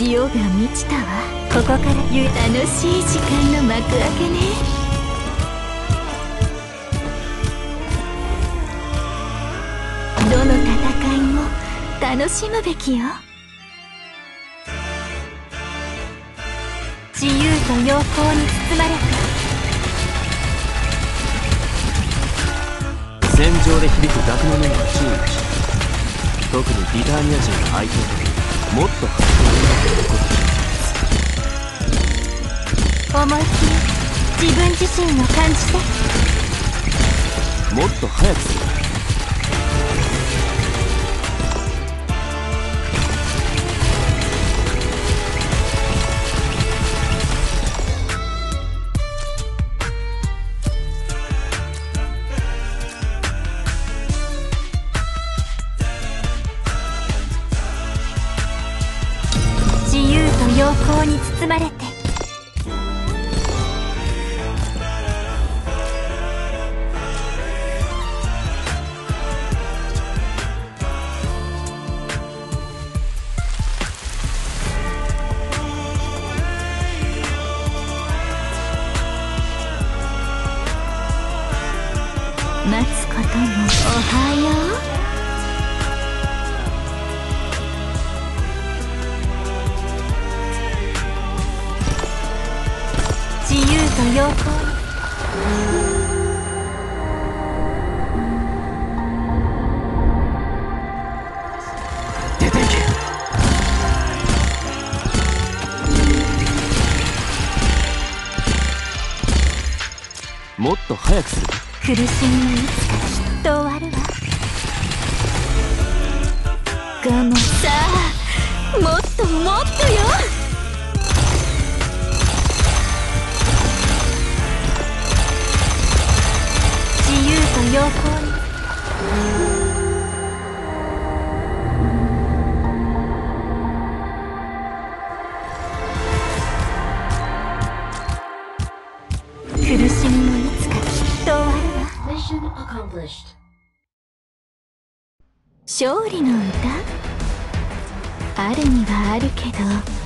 潮が満ちたわ。ここから楽しい時間の幕開けね。どの戦いも楽しむべきよ。自由と陽光に包まれて。 戦場で響く楽の音は注意し、特にリターニア人が相手の時もっと発音が思いっきり自分自身を感じて。 もっと早くする。 陽光に包まれて。待つこともおはよう。自由と陽光に。 出ていけ。もっと早くする。 苦しみはいつかきっと終わるわ。我慢。さあ、もっともっとよ。陽光に。苦しみもいつかきっと終わるわ。勝利の歌あるにはあるけど。